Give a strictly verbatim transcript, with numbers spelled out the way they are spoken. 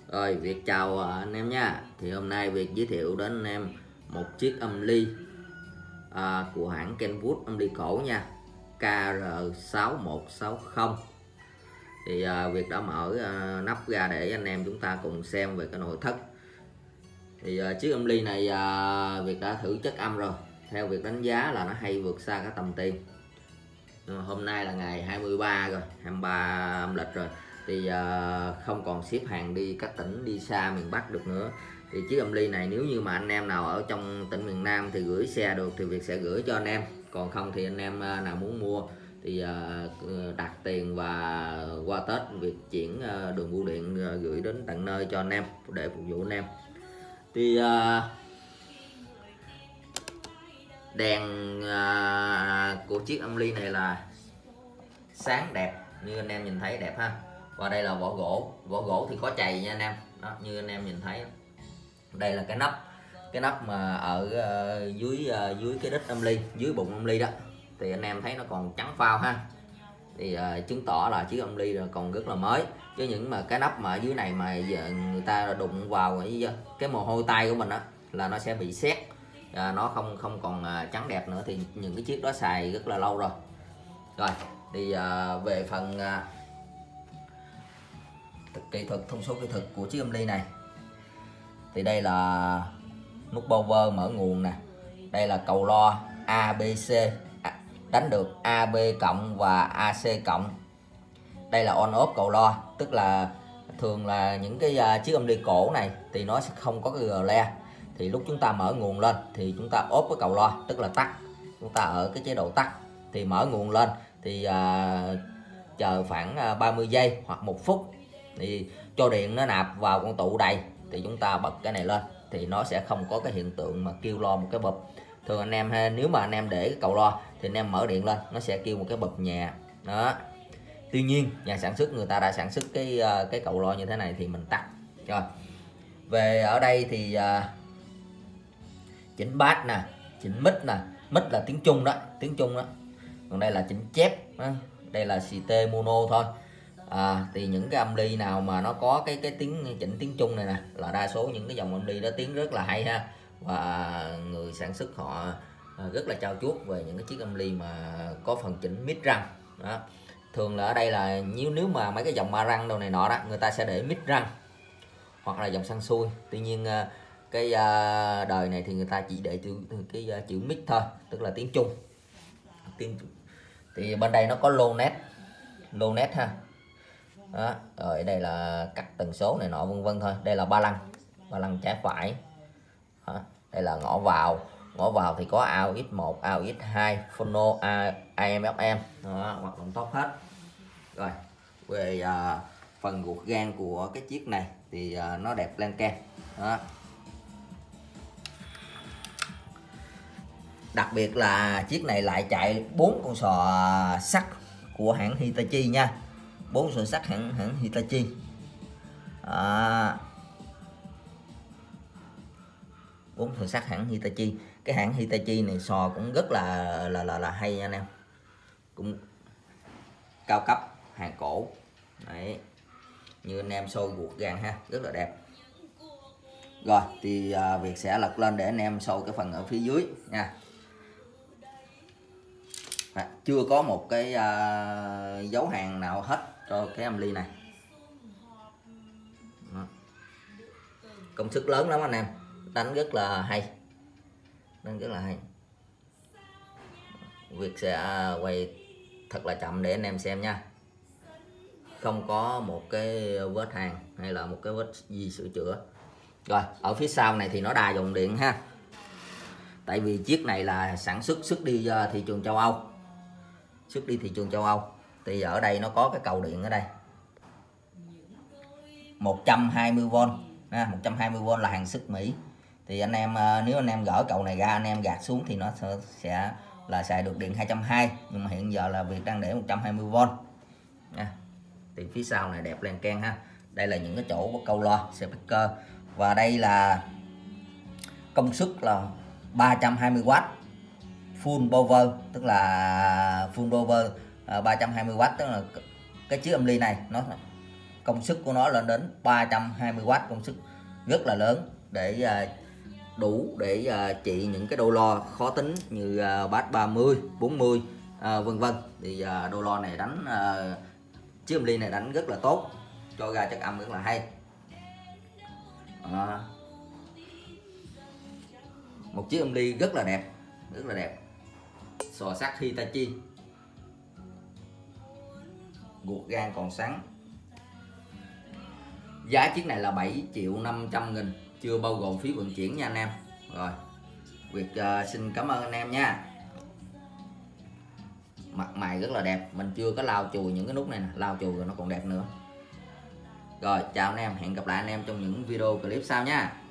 Rồi, Việt chào à, anh em nha. Thì hôm nay Việt giới thiệu đến anh em một chiếc âm ly à, của hãng Kenwood, âm ly cổ nha, K R sáu một sáu không. Thì à, Việt đã mở à, nắp ra để anh em chúng ta cùng xem về cái nội thất. Thì à, chiếc âm ly này à, Việt đã thử chất âm rồi. Theo Việt đánh giá là nó hay vượt xa cái tầm tiền. Hôm nay là ngày hai mươi ba rồi, hai mươi ba âm lịch rồi. Thì uh, không còn ship hàng đi các tỉnh đi xa miền Bắc được nữa. Thì chiếc âm ly này nếu như mà anh em nào ở trong tỉnh miền Nam thì gửi xe được thì Việt sẽ gửi cho anh em. Còn không thì anh em nào muốn mua thì uh, đặt tiền và qua Tết Việt chuyển uh, đường bưu điện uh, gửi đến tận nơi cho anh em để phục vụ anh em. Thì uh, đèn uh, của chiếc âm ly này là sáng đẹp như anh em nhìn thấy đẹp ha. Và đây là vỏ gỗ, vỏ gỗ thì có chày nha anh em. Đó, như anh em nhìn thấy. Đây là cái nắp, cái nắp mà ở uh, dưới uh, dưới cái đít âm ly, dưới bụng âm ly đó. Thì anh em thấy nó còn trắng phao ha. Thì uh, chứng tỏ là chiếc âm ly là còn rất là mới. Chứ những mà cái nắp mà ở dưới này mà giờ người ta đụng vào cái mồ hôi tay của mình á là nó sẽ bị sét. À, nó không không còn uh, trắng đẹp nữa. Thì những cái chiếc đó xài rất là lâu rồi. Rồi thì uh, về phần uh, kỹ thuật, thông số kỹ thuật của chiếc âm ly này thì đây là nút power mở nguồn nè, đây là cầu loa A B C, đánh được A B cộng và A C cộng. Đây là on off cầu loa, tức là thường là những cái uh, chiếc âm ly cổ này thì nó sẽ không có cái gờ le. Thì lúc chúng ta mở nguồn lên thì chúng ta ốp cái cầu loa, tức là tắt. Chúng ta ở cái chế độ tắt thì mở nguồn lên thì uh, chờ khoảng uh, ba mươi giây hoặc một phút thì cho điện nó nạp vào con tụ đầy thì chúng ta bật cái này lên thì nó sẽ không có cái hiện tượng mà kêu lo một cái bụp. Thường anh em nếu mà anh em để cái cầu loa thì anh em mở điện lên nó sẽ kêu một cái bụp nhẹ đó. Tuy nhiên nhà sản xuất người ta đã sản xuất cái uh, cái cầu loa như thế này thì mình tắt. Rồi về ở đây thì uh, chỉnh bass nè, chỉnh mic nè, mic là tiếng Trung đó, tiếng Trung đó. Còn đây là chỉnh chép đó. Đây là xê tê mono thôi. À, thì những cái âm ly nào mà nó có cái cái tiếng chỉnh tiếng Trung này nè là đa số những cái dòng âm ly đó tiếng rất là hay ha. Và người sản xuất họ rất là trau chuốt về những cái chiếc âm ly mà có phần chỉnh mid răng đó. Thường là ở đây là nếu nếu mà mấy cái dòng ma răng đồ này nọ đó người ta sẽ để mid răng hoặc là dòng xăng xui. Tuy nhiên cái đời này thì người ta chỉ để chữ cái chữ mid thôi, tức là tiếng Trung. Tiếng thì bên đây nó có low net, low net ha. Đó, rồi đây là cắt tần số này nọ vân vân thôi. Đây là ba lăng, ba lăng trái phải. Đó, đây là ngõ vào, ngõ vào thì có a u ích một, a u ích hai, phono, a em ép em. Đó, hoạt động tốt hết. Rồi về uh, phần ruột gan của cái chiếc này thì uh, nó đẹp lan can. Đó. Đặc biệt là chiếc này lại chạy bốn con sò sắt của hãng Hitachi nha, bốn sò sắt hãng hãng Hitachi. À, bốn sò sắt hãng Hitachi. Cái hãng Hitachi này sò cũng rất là là là, là hay nha anh em, cũng cao cấp, hàng cổ. Đấy, như anh em soi ruột gan ha, rất là đẹp. Rồi thì uh, Việt sẽ lật lên để anh em soi cái phần ở phía dưới nha. À, chưa có một cái uh, dấu hàng nào hết cho cái âm ly này. Đó. Công suất lớn lắm anh em, đánh rất là hay, đánh rất là hay. Việt sẽ quay thật là chậm để anh em xem nha. Không có một cái vết hàng hay là một cái vết gì sửa chữa. Rồi ở phía sau này thì nó đa dòng điện ha. Tại vì chiếc này là sản xuất xuất đi thị trường châu Âu, xuất đi thị trường châu Âu. Thì ở đây nó có cái cầu điện ở đây một trăm hai mươi vôn ha, một trăm hai mươi vôn là hàng xuất Mỹ. Thì anh em nếu anh em gỡ cầu này ra, anh em gạt xuống thì nó sẽ là xài được điện hai trăm hai mươi, nhưng mà hiện giờ là Việt đang để một trăm hai mươi vôn nha. Thì phía sau này đẹp lan can ha. Đây là những cái chỗ có câu loa, speaker. Và đây là công suất là ba trăm hai mươi oát full power, tức là full power uh, ba trăm hai mươi oát, tức là cái chiếc âm ly này nó công suất của nó lên đến ba trăm hai mươi oát, công suất rất là lớn để uh, đủ để uh, trị những cái đô lo khó tính như uh, bass ba mươi, bốn mươi uh, vân vân. Thì uh, đô lo này đánh uh, chiếc âm ly này đánh rất là tốt, cho ra chất âm rất là hay. À, một chiếc âm ly rất là đẹp, rất là đẹp. Sò sắt Hitachi, guộc gan còn sáng. Giá chiếc này là bảy triệu năm trăm nghìn, chưa bao gồm phí vận chuyển nha anh em. Rồi, Việt uh, xin cảm ơn anh em nha. Mặt mày rất là đẹp, mình chưa có lau chùi những cái nút này nè, lau chùi rồi nó còn đẹp nữa. Rồi, chào anh em, hẹn gặp lại anh em trong những video clip sau nha.